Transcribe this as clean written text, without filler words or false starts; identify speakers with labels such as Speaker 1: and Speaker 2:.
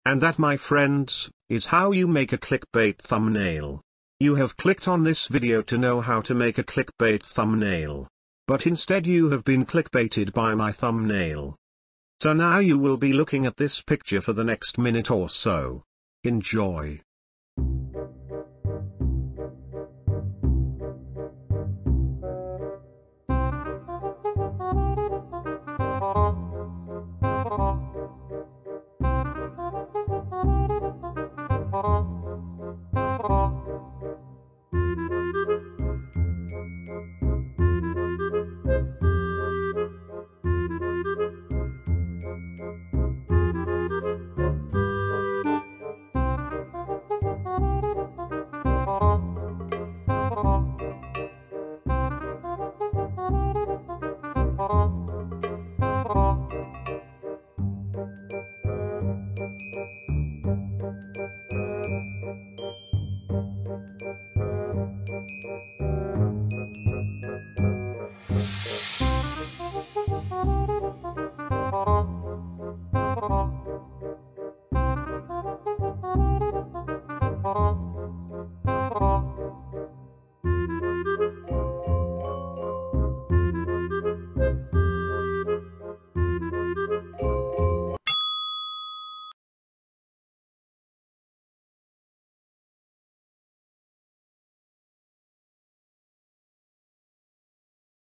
Speaker 1: And that, my friends, is how you make a clickbait thumbnail. You have clicked on this video to know how to make a clickbait thumbnail. But instead you have been clickbaited by my thumbnail. So now you will be looking at this picture for the next minute or so. Enjoy.